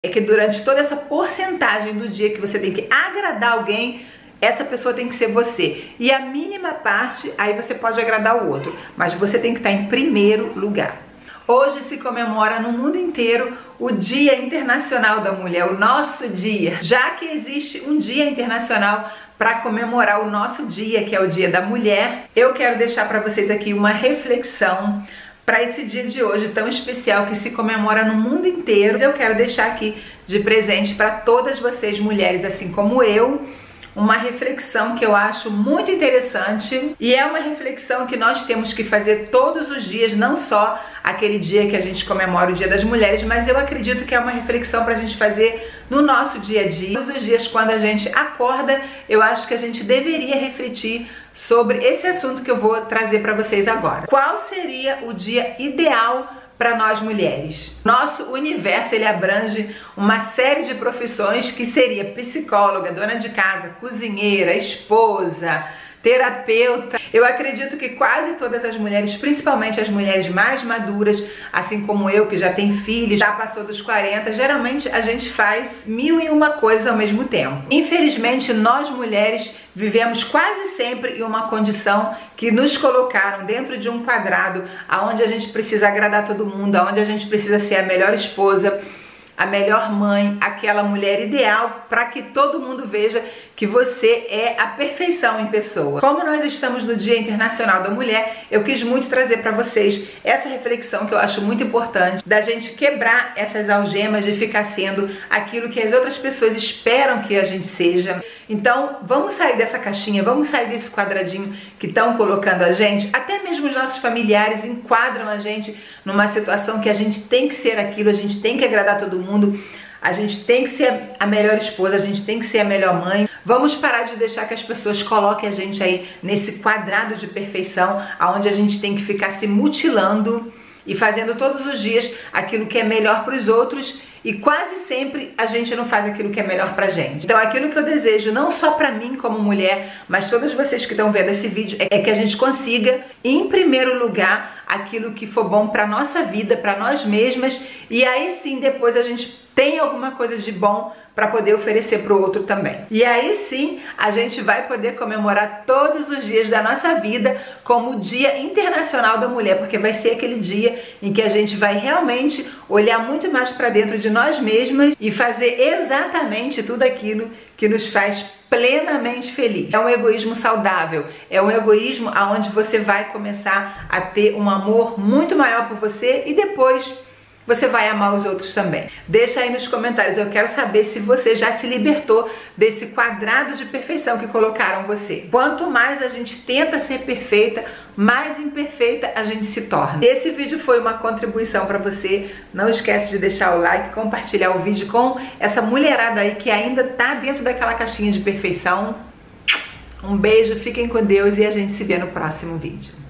é que durante toda essa porcentagem do dia que você tem que agradar alguém, essa pessoa tem que ser você. E a mínima parte, aí você pode agradar o outro, mas você tem que estar em primeiro lugar. Hoje se comemora no mundo inteiro o Dia Internacional da Mulher, o nosso dia. Já que existe um Dia Internacional para comemorar o nosso dia, que é o Dia da Mulher, eu quero deixar para vocês aqui uma reflexão para esse dia de hoje tão especial que se comemora no mundo inteiro. Eu quero deixar aqui de presente para todas vocês mulheres, assim como eu, uma reflexão que eu acho muito interessante, e é uma reflexão que nós temos que fazer todos os dias, não só aquele dia que a gente comemora o Dia das Mulheres, mas eu acredito que é uma reflexão para a gente fazer no nosso dia a dia. Todos os dias quando a gente acorda, eu acho que a gente deveria refletir sobre esse assunto que eu vou trazer para vocês agora. Qual seria o dia ideal para nós mulheres? Nosso universo, ele abrange uma série de profissões que seria psicóloga, dona de casa, cozinheira, esposa, terapeuta. Eu acredito que quase todas as mulheres, principalmente as mulheres mais maduras, assim como eu, que já tem filhos, já passou dos 40, geralmente a gente faz 1001 coisas ao mesmo tempo. Infelizmente, nós mulheres vivemos quase sempre em uma condição que nos colocaram dentro de um quadrado, onde a gente precisa agradar todo mundo, onde a gente precisa ser a melhor esposa, a melhor mãe, aquela mulher ideal, para que todo mundo veja que você é a perfeição em pessoa. Como nós estamos no Dia Internacional da Mulher, eu quis muito trazer para vocês essa reflexão que eu acho muito importante, da gente quebrar essas algemas de ficar sendo aquilo que as outras pessoas esperam que a gente seja. Então, vamos sair dessa caixinha, vamos sair desse quadradinho que estão colocando a gente. Até mesmo os nossos familiares enquadram a gente numa situação que a gente tem que ser aquilo, a gente tem que agradar todo mundo, a gente tem que ser a melhor esposa, a gente tem que ser a melhor mãe. Vamos parar de deixar que as pessoas coloquem a gente aí nesse quadrado de perfeição, onde a gente tem que ficar se mutilando e fazendo todos os dias aquilo que é melhor para os outros, e quase sempre a gente não faz aquilo que é melhor pra gente. Então aquilo que eu desejo, não só pra mim como mulher, mas todas vocês que estão vendo esse vídeo, é que a gente consiga, em primeiro lugar, aquilo que for bom pra nossa vida, pra nós mesmas, e aí sim depois a gente tem alguma coisa de bom para poder oferecer para o outro também. E aí sim a gente vai poder comemorar todos os dias da nossa vida como o Dia Internacional da Mulher, porque vai ser aquele dia em que a gente vai realmente olhar muito mais para dentro de nós mesmas e fazer exatamente tudo aquilo que nos faz plenamente feliz. É um egoísmo saudável, é um egoísmo onde você vai começar a ter um amor muito maior por você e depois você vai amar os outros também. Deixa aí nos comentários, eu quero saber se você já se libertou desse quadrado de perfeição que colocaram você. Quanto mais a gente tenta ser perfeita, mais imperfeita a gente se torna. Esse vídeo foi uma contribuição para você. Não esquece de deixar o like, compartilhar o vídeo com essa mulherada aí que ainda tá dentro daquela caixinha de perfeição. Um beijo, fiquem com Deus e a gente se vê no próximo vídeo.